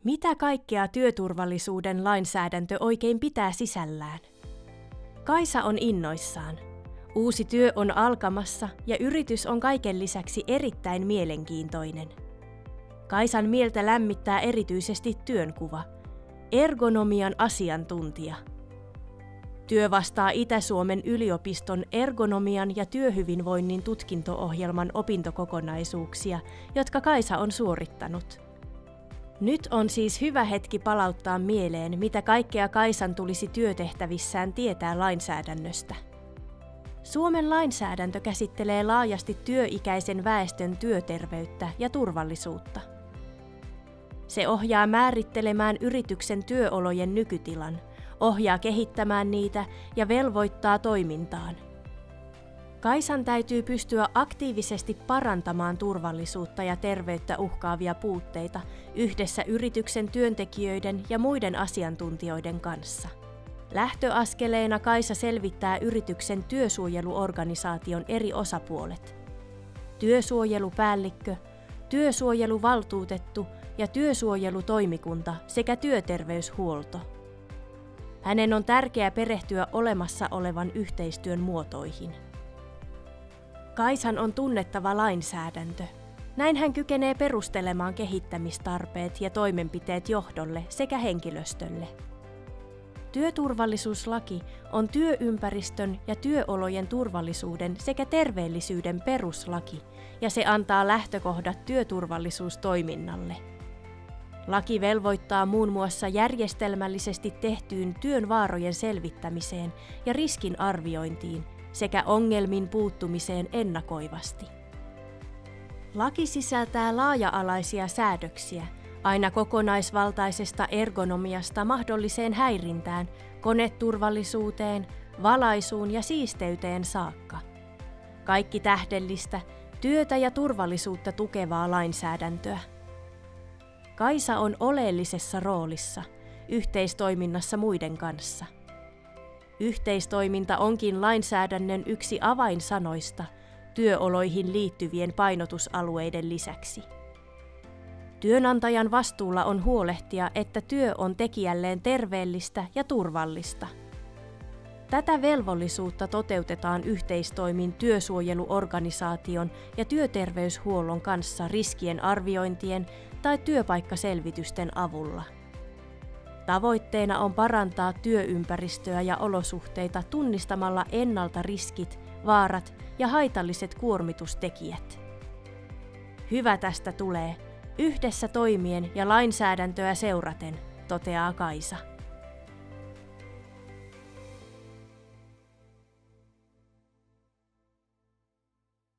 Mitä kaikkea työturvallisuuden lainsäädäntö oikein pitää sisällään? Kaisa on innoissaan. Uusi työ on alkamassa ja yritys on kaiken lisäksi erittäin mielenkiintoinen. Kaisan mieltä lämmittää erityisesti työnkuva, ergonomian asiantuntija. Työ vastaa Itä-Suomen yliopiston ergonomian ja työhyvinvoinnin tutkinto-ohjelman opintokokonaisuuksia, jotka Kaisa on suorittanut. Nyt on siis hyvä hetki palauttaa mieleen, mitä kaikkea Kaisan tulisi työtehtävissään tietää lainsäädännöstä. Suomen lainsäädäntö käsittelee laajasti työikäisen väestön työterveyttä ja turvallisuutta. Se ohjaa määrittelemään yrityksen työolojen nykytilan, ohjaa kehittämään niitä ja velvoittaa toimintaan. Kaisan täytyy pystyä aktiivisesti parantamaan turvallisuutta ja terveyttä uhkaavia puutteita yhdessä yrityksen työntekijöiden ja muiden asiantuntijoiden kanssa. Lähtöaskeleena Kaisa selvittää yrityksen työsuojeluorganisaation eri osapuolet. Työsuojelupäällikkö, työsuojeluvaltuutettu ja työsuojelutoimikunta sekä työterveyshuolto. Hänen on tärkeää perehtyä olemassa olevan yhteistyön muotoihin. Kaisan on tunnettava lainsäädäntö. Näin hän kykenee perustelemaan kehittämistarpeet ja toimenpiteet johdolle sekä henkilöstölle. Työturvallisuuslaki on työympäristön ja työolojen turvallisuuden sekä terveellisyyden peruslaki, ja se antaa lähtökohdat työturvallisuustoiminnalle. Laki velvoittaa muun muassa järjestelmällisesti tehtyyn työn vaarojen selvittämiseen ja riskin arviointiin sekä ongelmiin puuttumiseen ennakoivasti. Laki sisältää laaja-alaisia säädöksiä, aina kokonaisvaltaisesta ergonomiasta mahdolliseen häirintään, koneturvallisuuteen, valaisuun ja siisteyteen saakka. Kaikki tähdellistä, työtä ja turvallisuutta tukevaa lainsäädäntöä. Kaisa on oleellisessa roolissa, yhteistoiminnassa muiden kanssa. Yhteistoiminta onkin lainsäädännön yksi avainsanoista työoloihin liittyvien painotusalueiden lisäksi. Työnantajan vastuulla on huolehtia, että työ on tekijälleen terveellistä ja turvallista. Tätä velvollisuutta toteutetaan yhteistoimin työsuojeluorganisaation ja työterveyshuollon kanssa riskien arviointien tai työpaikkaselvitysten avulla. Tavoitteena on parantaa työympäristöä ja olosuhteita tunnistamalla ennalta riskit, vaarat ja haitalliset kuormitustekijät. Hyvä tästä tulee, yhdessä toimien ja lainsäädäntöä seuraten, toteaa Kaisa.